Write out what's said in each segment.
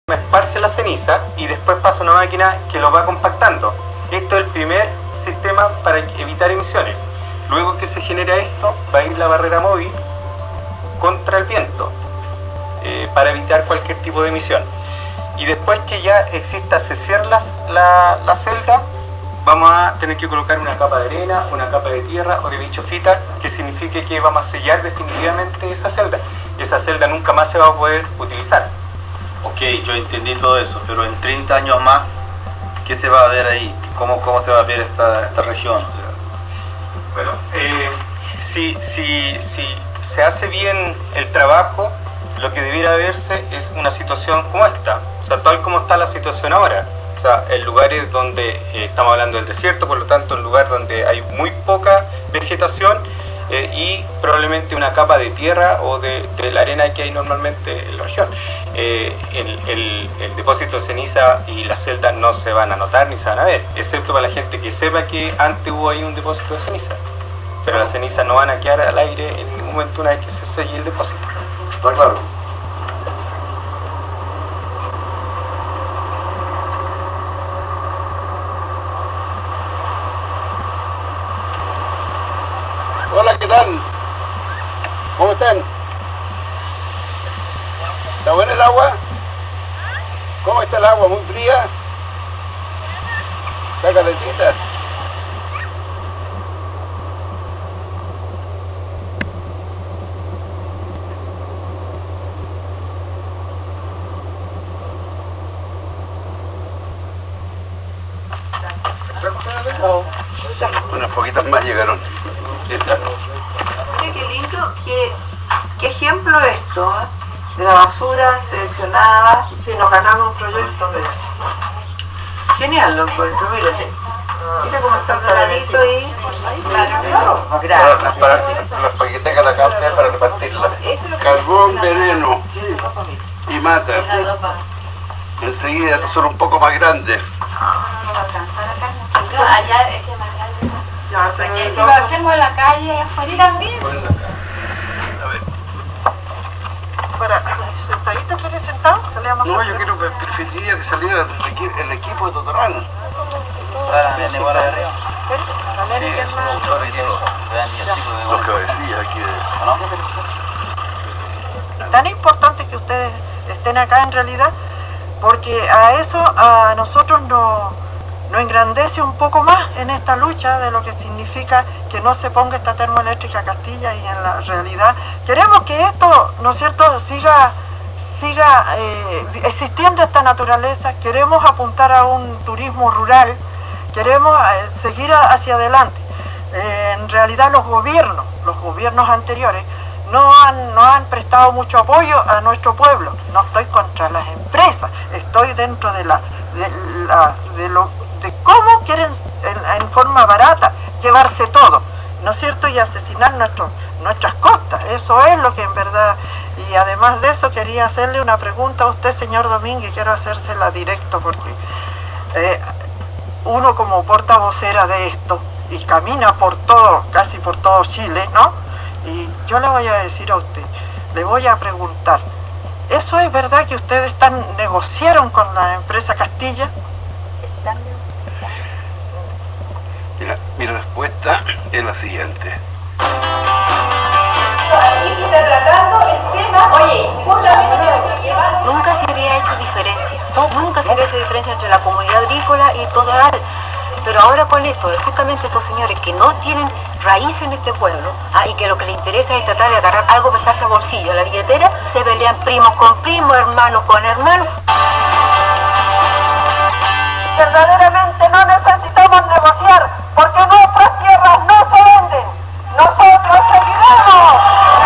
esparce la ceniza y después pasa una máquina que lo va compactando. Esto es el primer sistema para evitar emisiones. Luego que se genera esto, va a ir la barrera móvil contra el viento para evitar cualquier tipo de emisión. Y después que ya exista, se cierra la celda, vamos a tener que colocar una capa de arena, una capa de tierra o de bichofita, que signifique que vamos a sellar definitivamente esa celda. Y esa celda nunca más se va a poder utilizar. Ok, yo entendí todo eso, pero en 30 años más, ¿qué se va a ver ahí? ¿Cómo se va a ver esta región? O sea, bueno, si se hace bien el trabajo, lo que debiera verse es una situación como esta, o sea, tal como está la situación ahora. O sea, en lugares donde estamos hablando del desierto, por lo tanto, en lugar donde hay muy poca vegetación y probablemente una capa de tierra o de la arena que hay normalmente en la región. El depósito de ceniza y las celdas no se van a notar ni se van a ver, excepto para la gente que sepa que antes hubo ahí un depósito de ceniza. Pero las cenizas no van a quedar al aire en ningún momento una vez que se selle el depósito. ¿Está claro? Hola, ¿qué tal? ¿Cómo están? ¿Está buena el agua? ¿Cómo está el agua? ¿Muy fría? ¿Está calentita? Unas poquitas más llegaron. Mira qué lindo, qué ejemplo esto, ¿eh? De la basura seleccionada. Sí, nos ganamos un proyecto de eso. Genial, lo encuentro, mira. Mira cómo está paradito ahí. Gracias. Las paqueteras acá ustedes para repartirlas. Carbón, veneno y mata. Enseguida estos son un poco más grandes. No va a alcanzar acá. Allá es que más grande. Ya, pero Si lo hacemos en la calle, afuera también. para sentadito, ¿quieres sentado? Que le damos No, yo preferiría que saliera el equipo de Totorral. La Neni, que es más... Los cabecillas aquí Es tan importante que ustedes estén acá en realidad, porque a eso a nosotros nos engrandece un poco más en esta lucha de lo que significa que no se ponga esta termoeléctrica Castilla, y en la realidad queremos que esto, ¿no es cierto?, siga existiendo esta naturaleza. Queremos apuntar a un turismo rural, queremos seguir hacia adelante. En realidad los gobiernos anteriores no han prestado mucho apoyo a nuestro pueblo. No estoy contra las empresas, estoy dentro de cómo quieren en forma barata llevarse todo, ¿no es cierto?, y asesinar nuestras costas. Eso es lo que en verdad. Y además de eso quería hacerle una pregunta a usted, señor Domínguez, quiero hacérsela directo, porque uno como portavocera de esto y camina por todo, casi por todo Chile, ¿no? Y yo le voy a decir a usted, le voy a preguntar, ¿eso es verdad que ustedes negociaron con la empresa Castilla? Mira, mi respuesta es la siguiente. Aquí se está tratando el tema. Oye, Nunca se había hecho diferencia, nunca se había hecho diferencia entre la comunidad agrícola y Totoral. Pero ahora con esto, justamente estos señores que no tienen raíz en este pueblo, y que lo que les interesa es tratar de agarrar algo para echarse al bolsillo, a la billetera, se pelean primos con primos, hermanos con hermanos. verdaderamente no necesitamos negociar, porque nuestras tierras no se venden. Nosotros seguiremos.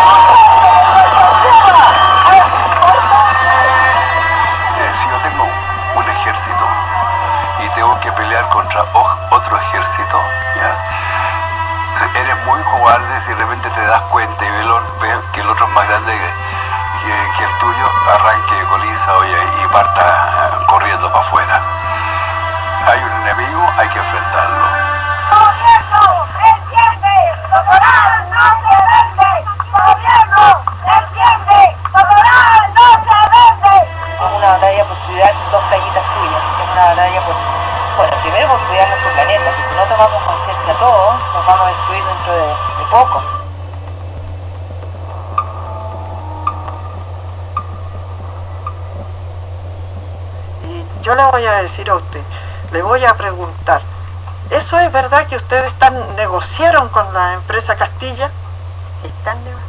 Si yo tengo un ejército y tengo que pelear contra otro ejército, ¿ya? Eres muy cobarde si de repente te das cuenta y ves que el otro es más grande que el tuyo, arranque coliza, y parta corriendo para afuera. Hay un enemigo, hay que enfrentarlo. ¡Gobierno, entiende! ¡Totoral no se vende! ¡Gobierno, entiende! ¡Totoral no se vende! Es una batalla cuidar dos playitas tuyas, que es una batalla por, bueno, primero por cuidar nuestro planeta, que si no tomamos conciencia todos, nos vamos a destruir dentro de poco. Y yo le voy a decir a usted, le voy a preguntar, ¿eso es verdad que ustedes negociaron con la empresa Castilla? ¿Están negociando?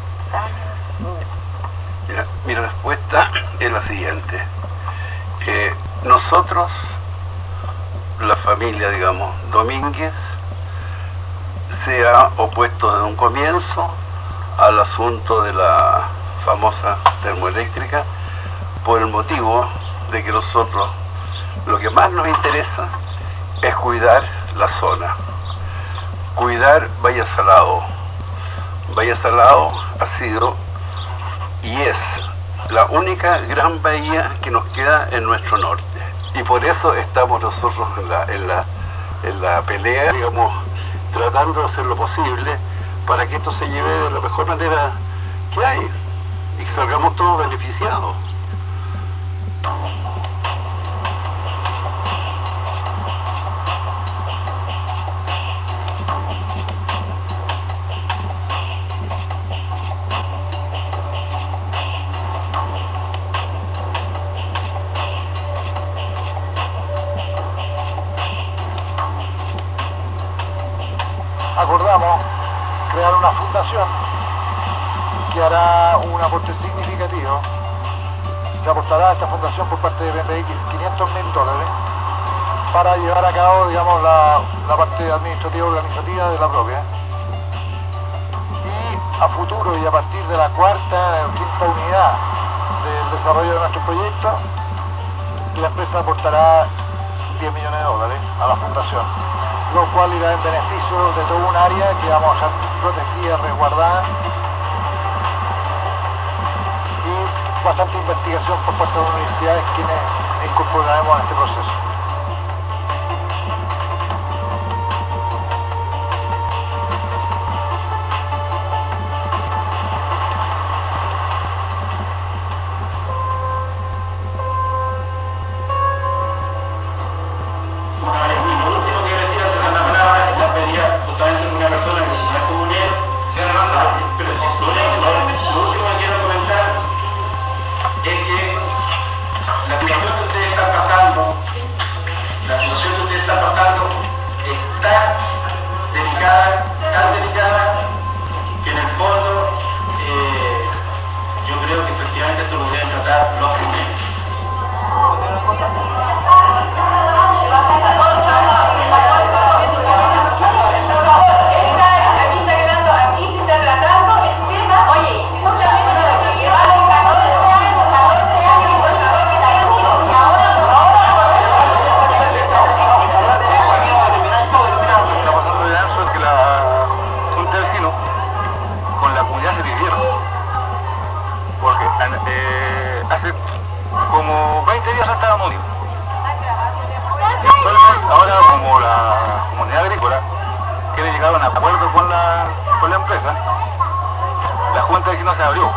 Mira, mi respuesta es la siguiente. Nosotros, la familia, digamos, Domínguez, se ha opuesto desde un comienzo al asunto de la famosa termoeléctrica por el motivo de que nosotros lo que más nos interesa es cuidar la zona, cuidar Valle Salado. Valle Salado ha sido y es la única gran bahía que nos queda en nuestro norte, y por eso estamos nosotros en la pelea, digamos, tratando de hacer lo posible para que esto se lleve de la mejor manera que hay y que salgamos todos beneficiados. Acordamos crear una fundación que hará un aporte significativo. Se aportará a esta fundación por parte de BMX $500.000 para llevar a cabo, digamos, la parte administrativa y organizativa de la propia. Y a futuro y a partir de la cuarta o quinta unidad del desarrollo de nuestro proyecto, la empresa aportará $10 millones a la fundación, lo cual irá en beneficio de todo un área que vamos a dejar protegida, resguardada, y bastante investigación por parte de las universidades quienes incorporaremos a este proceso. Hace como 20 días estábamos unidos. Entonces, ahora como la comunidad agrícola quiere llegar a un acuerdo con la empresa, la junta de vecinos se abrió.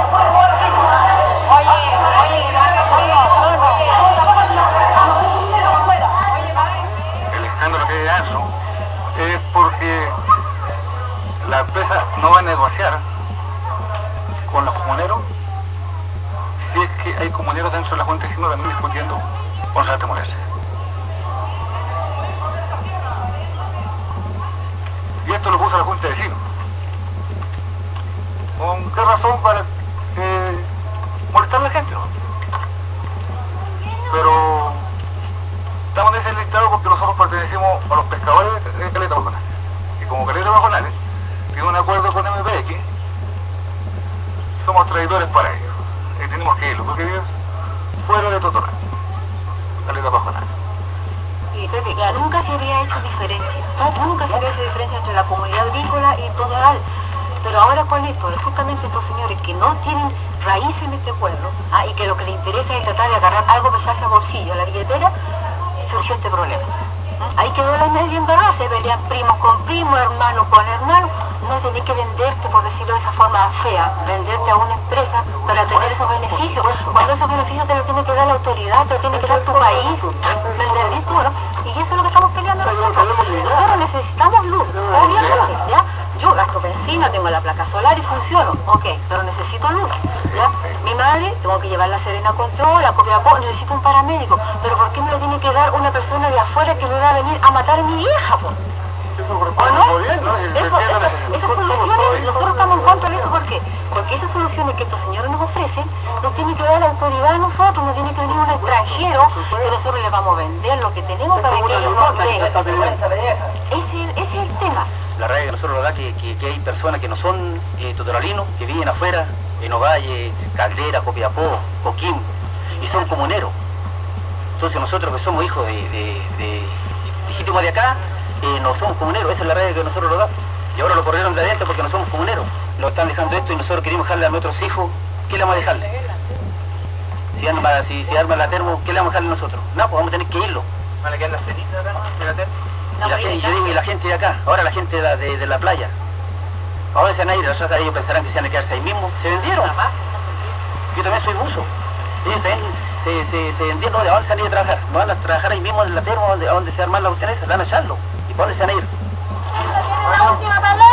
El escándalo que hay de eso es porque la empresa no va a negociar con los comuneros si es que hay comuneros dentro de la junta de vecinos también discutiendo con la termoeléctrica. Y esto lo puso la junta de vecinos. ¿Con qué razón? Para molestar a la gente, ¿no? Pero estamos en ese listado porque nosotros pertenecemos a los pescadores de Caleta Bajonales. Y como Caleta Bajonales tiene un acuerdo con MPX, somos traidores para ellos. Y tenemos que irlo, porque ellos fuera de Totorá, Caleta Bajonales. Y Pepe, nunca se había hecho diferencia, nunca se había hecho diferencia entre la comunidad agrícola y Totoral. Pero ahora con esto, justamente estos señores que no tienen raíces en este pueblo, y que lo que les interesa es tratar de agarrar algo para echarse al bolsillo, a la billetera, surgió este problema. Ahí quedó la media embarrada, se pelean primos con primos, hermano con hermano. No tenés que venderte, por decirlo de esa forma fea, venderte a una empresa para tener esos beneficios. Cuando esos beneficios te los tiene que dar la autoridad, te los tiene que dar tu país, ¿me entendés tú, no? Y eso es lo que estamos peleando nosotros. Nosotros necesitamos luz, obviamente, ¿ya? Yo gasto benzina, tengo la placa solar y funciono, ok, pero necesito luz, ¿ya? Mi madre, tengo que llevarla a Serena Control, a Copiapó, necesito un paramédico, pero ¿por qué me lo tiene que dar una persona de afuera que me va a venir a matar a mi vieja, po? ¿O no? Esas soluciones, nosotros estamos en contra de eso, ¿por qué? Porque esas soluciones que estos señores nos ofrecen, nos tiene que dar la autoridad a nosotros, nos tiene que venir un extranjero, que nosotros les vamos a vender lo que tenemos para que ellos nos den. Ese es el tema. La rabia que nosotros nos da que hay personas que no son totoralinos, que viven afuera, en Ovalle, Caldera, Copiapó, Coquín, y son comuneros. Entonces nosotros que somos hijos legítimos de acá, no somos comuneros, esa es la rabia que nosotros nos da. Y ahora lo corrieron de adentro porque no somos comuneros. Nos están dejando esto y nosotros queremos dejarle a nuestros hijos, ¿qué le vamos a dejarle? Si arma la termo, ¿qué le vamos a dejarle nosotros? No, pues vamos a tener que irlo. ¿Van a quedar las cenizas acá de la termo? Y yo digo, y la gente de acá, ahora la gente de la playa, ahora se van a ir, ellos pensarán que se van a quedarse ahí mismo, se vendieron. Yo también soy buzo, ellos también se vendieron, ¿de dónde se van a ir a trabajar? No van a trabajar ahí mismo en la termo, a donde se arman las cuestiones, van a echarlo. ¿Y para dónde se van a ir? La última palabra.